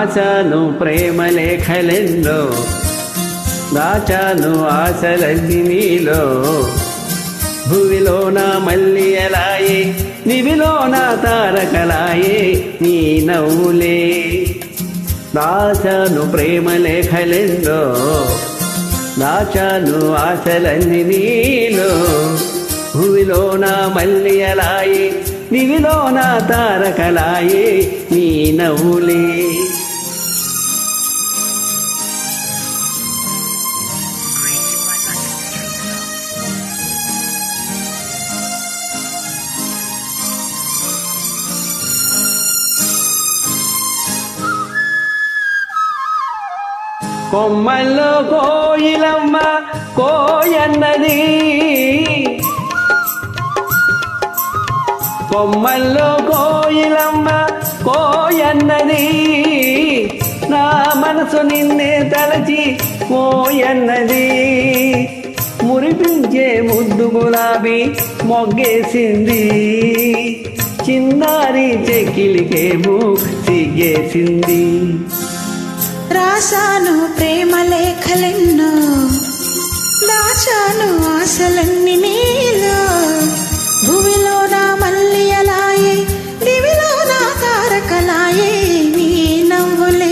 రాశాను ప్రేమ లేఖలెన్నో, దాచాను ఆశలన్నీ నీలో. భువిలోన మల్లియలాయే, నివిలోన తారకలాయే నీ నవ్వులే. దాచాను ప్రేమ లేఖలెన్నో, దాచాను ఆశలన్నీ నీలో. భువిలోన మల్లియలాయే, నివిలోన తారకలాయే నీ నవ్వులే. కొమ్మల్లో కోయిలమ్మ కోయన్నది, కొమ్మల్లో కోయిలమ్మ కోయన్నది. నా మనసు నిన్నే తలచి కోయన్నది. మురిపించే ముద్దు గులాబీ మొగ్గేసింది, చిన్నారి చెక్కిలికేమో సిగ్గేసింది. రాశాను ప్రేమ లేఖలెన్నో, దాచాను ఆశలన్నీ నీలో. భూమిలోన మల్లియలాయే, దివిలోన తారకలాయే నీ నవ్వులే.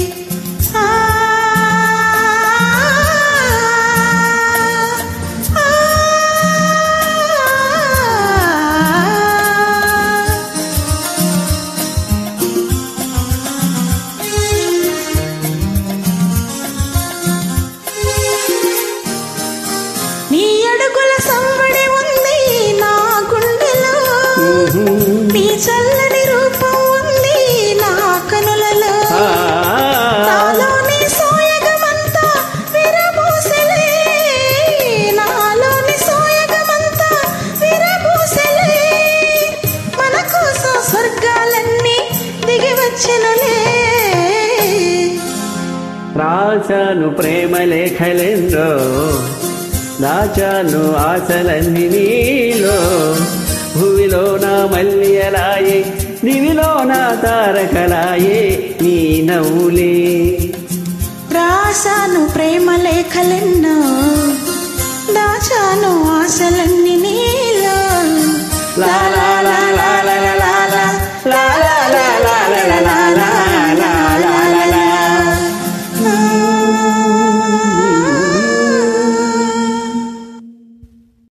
నీ అడుగుల సంబడి ఉంది నా గుండెలో, నీ చల్లని రూపం ఉంది నా కనులలో. నాలోని సోయగమంతా విరబూసెలే, నాలోని సోయగమంతా విరబూసెలే. మన కోసం స్వర్గాలన్నీ దిగి వచ్చెనులే. రాశాను ప్రేమ లేఖలెన్నో, దాచాను ఆశలన్నీ నీలో. భూమిలోన మల్లియలాయే, దివిలోన తారకలాయే నీ నవ్వులే. రాశాను ప్రేమ లేఖలెన్నో, దాచాను ఆశలన్నీ